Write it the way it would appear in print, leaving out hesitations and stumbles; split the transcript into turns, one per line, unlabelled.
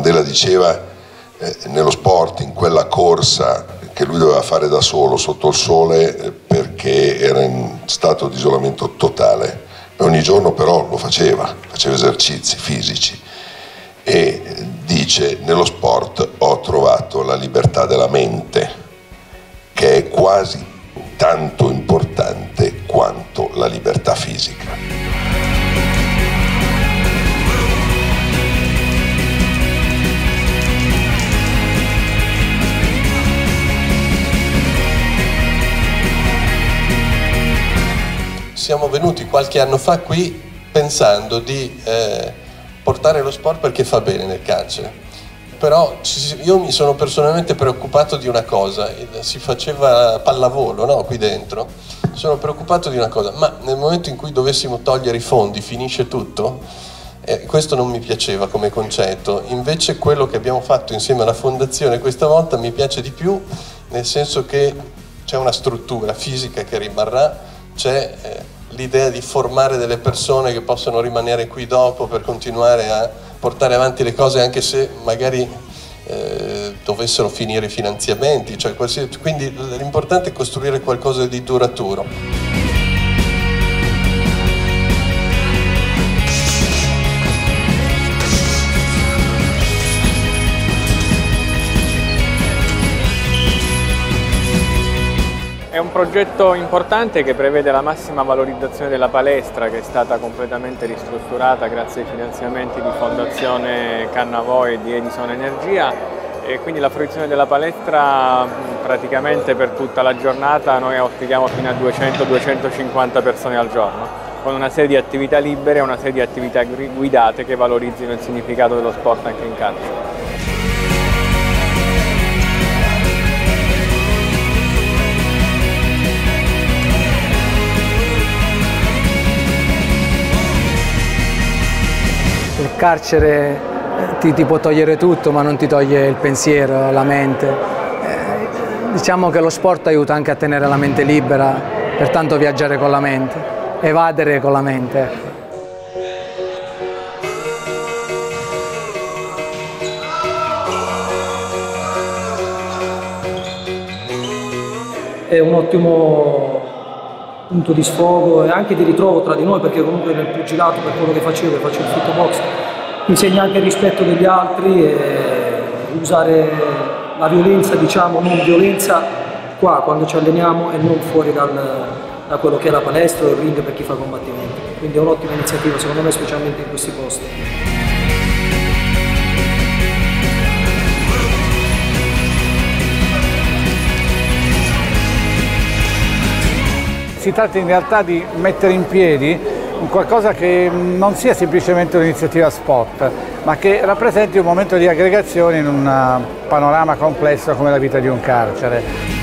Mandela diceva nello sport, in quella corsa che lui doveva fare da solo sotto il sole perché era in stato di isolamento totale, e ogni giorno però lo faceva esercizi fisici, e dice: nello sport ho trovato la libertà della mente, che è quasi tanto importante quanto la libertà fisica.
Siamo venuti qualche anno fa qui pensando di portare lo sport perché fa bene nel carcere, però io mi sono personalmente preoccupato di una cosa: si faceva pallavolo, no, qui dentro. Sono preoccupato di una cosa: ma nel momento in cui dovessimo togliere i fondi finisce tutto? Questo non mi piaceva come concetto. Invece quello che abbiamo fatto insieme alla fondazione questa volta mi piace di più, nel senso che c'è una struttura fisica che rimarrà, c'è l'idea di formare delle persone che possono rimanere qui dopo per continuare a portare avanti le cose, anche se magari dovessero finire i finanziamenti, cioè quindi l'importante è costruire qualcosa di duraturo.
È un progetto importante che prevede la massima valorizzazione della palestra, che è stata completamente ristrutturata grazie ai finanziamenti di Fondazione Cannavò e di Edison Energia, e quindi la fruizione della palestra praticamente per tutta la giornata. Noi ospitiamo fino a 200-250 persone al giorno, con una serie di attività libere e una serie di attività guidate che valorizzino il significato dello sport anche in carcere.
Il carcere ti può togliere tutto, ma non ti toglie il pensiero, la mente. Diciamo che lo sport aiuta anche a tenere la mente libera, pertanto viaggiare con la mente, evadere con la mente.
È un ottimo punto di sfogo e anche di ritrovo tra di noi, perché comunque nel pugilato, per quello che faccio il fitbox, insegna anche il rispetto degli altri e usare la violenza, diciamo, non violenza qua quando ci alleniamo e non fuori da quello che è la palestra o il ring per chi fa combattimenti. Quindi è un'ottima iniziativa, secondo me, specialmente in questi posti.
Si tratta in realtà di mettere in piedi qualcosa che non sia semplicemente un'iniziativa sport, ma che rappresenti un momento di aggregazione in un panorama complesso come la vita di un carcere.